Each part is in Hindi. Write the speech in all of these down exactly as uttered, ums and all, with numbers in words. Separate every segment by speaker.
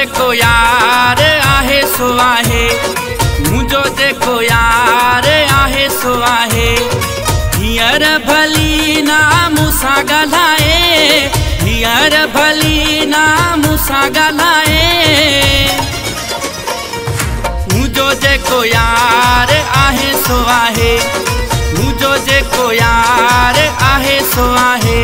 Speaker 1: जेको यार आहे सो आहे, मुझो जेको यार आहे सो आहे। हींअर भली ना मूंसां ॻाल्हाए, हींअर भली ना मूंसां ॻाल्हाए। मुझो जेको यार आहे सो आहे, मुझो जेको यार आहे सो आहे।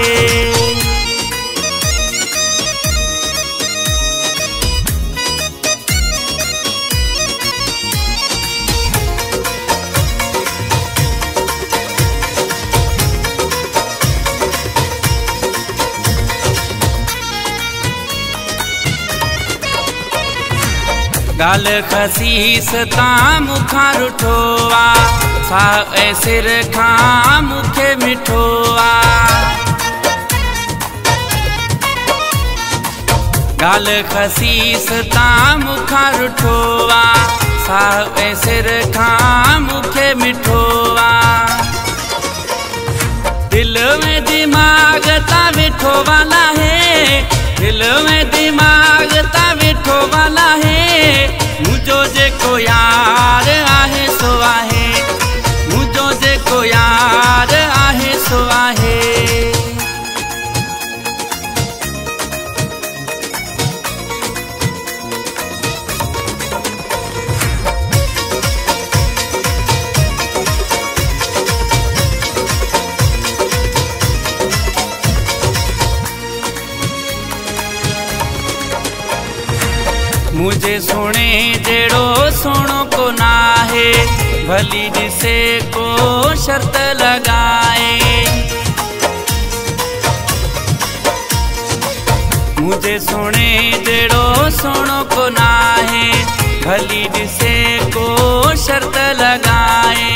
Speaker 1: गाल खसीस तां मुखां रुठो आ, साह ऐं सिर खां मूंखे मिठो आ। गाल खसीस तां मुखां रुठो आ, साह ऐं सिर खां मूंखे मिठो आ। दिल में दिमाग ता वेठो वाला है, दिल में दिमाग ता वेठो वाला है। मुझो जेको यार आहे सो आहे, मुझो जेको यार आहे सो आहे। मुझे सोने जेड़ो सोनो को ना है, भली जिसे को शर्त लगाए। मुझे सोने जेड़ो सोनो को ना है, भली जिसे को शर्त लगाए।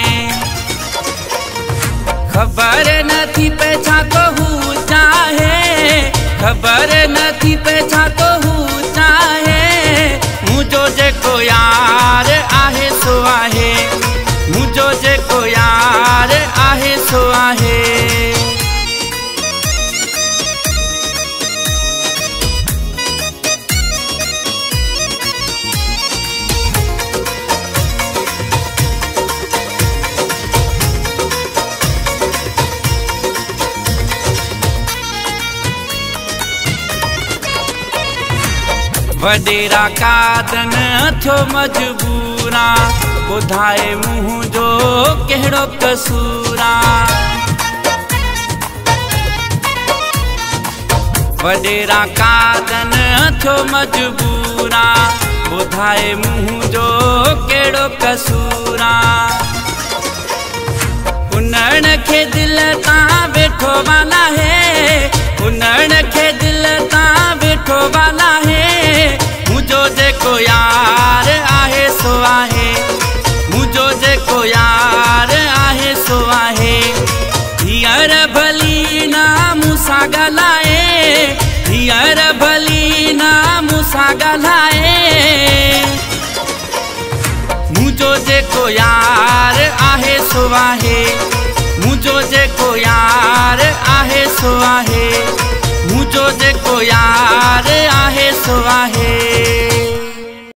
Speaker 1: खबर नथी पेछा तो हूँ चाहे, खबर नथी पेछा तो हूँ चाहे। मुझो जेको यार आहे सो आहे, मुझो जेको यार आहे सो आहे। वडेरा कादन थियो मजबूरा, ॿुधाए मुंहुं जो कहिड़ो कसूरा। वडेरा कादन थियो मजबूरा, ॿुधाए मुंहुं जो कहिड़ो कसूरा। उन्हनि खे दिल तां वेठो वाला है, उन्हनि खे दिल तां वेठो वाला है। मुझो जेको यार आहे सो आहे, मुझो जेको यार आहे सो आहे। हींअर भली ना मूंसां ॻाल्हाए, हींअर भली ना मूंसां ॻाल्हाए। मुझो जेको यार आहे सो आहे, मुझो जेको यार आहे सो आहे। मुझो जेको यार आहे सो आहे।